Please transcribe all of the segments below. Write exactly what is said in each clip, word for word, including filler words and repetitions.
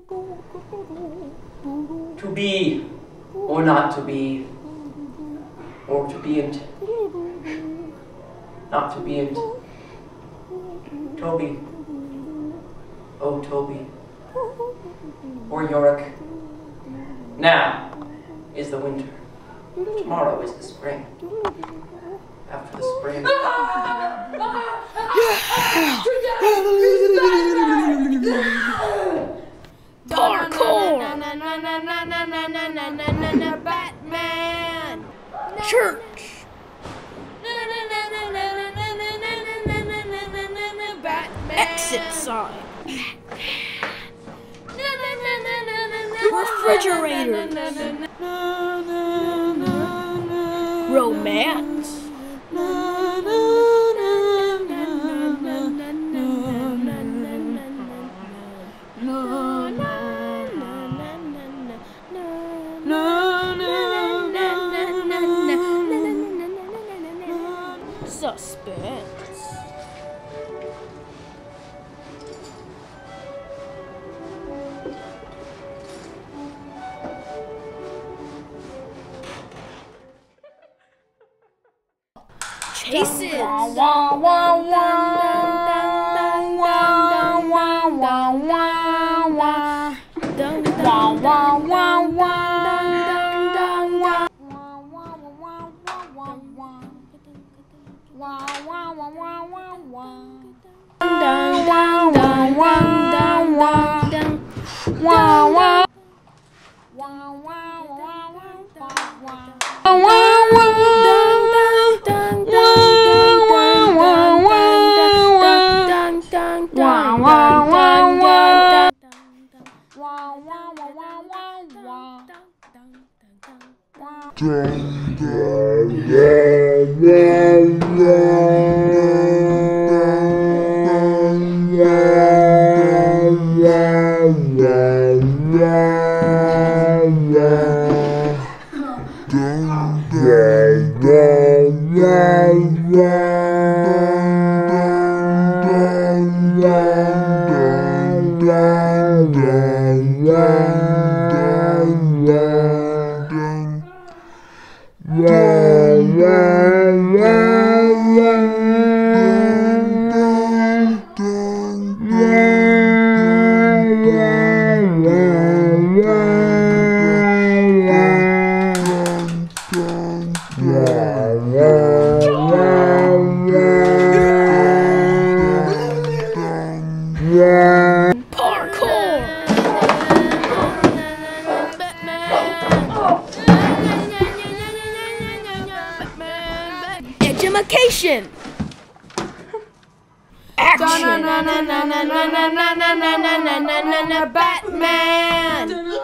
To be or not to be, or to be and not to be and Toby, oh Toby, or Yorick. Now is the winter, tomorrow is the spring. After the spring. Parkour! Batman! Church! Batman! Exit sign! Refrigerators! Romance! Suspense. Chases. Education. Action. Batman.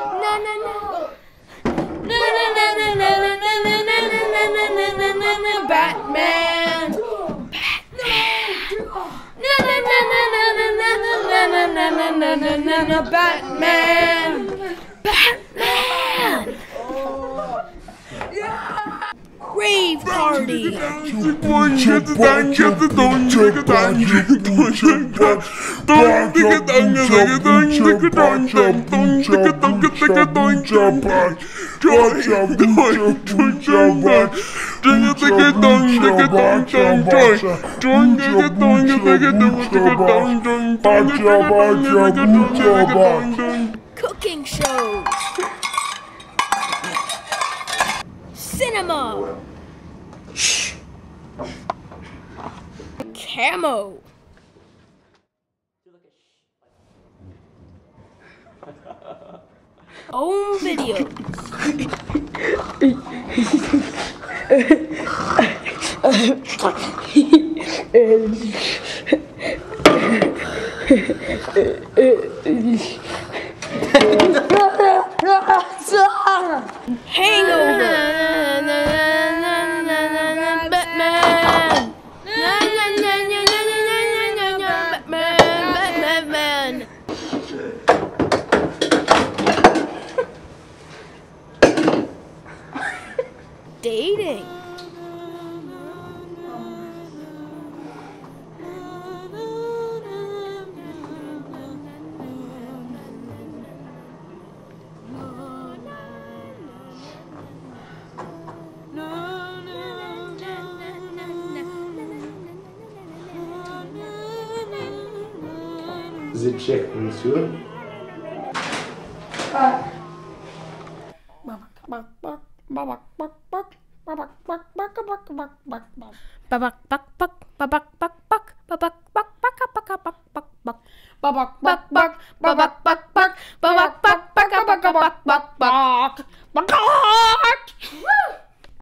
Batman. Batman. Batman. Rave party. Cooking shows. Cinema. Camo. Home videos. Hangover. Batman. Batman. Dating. the check, monsieur. Babak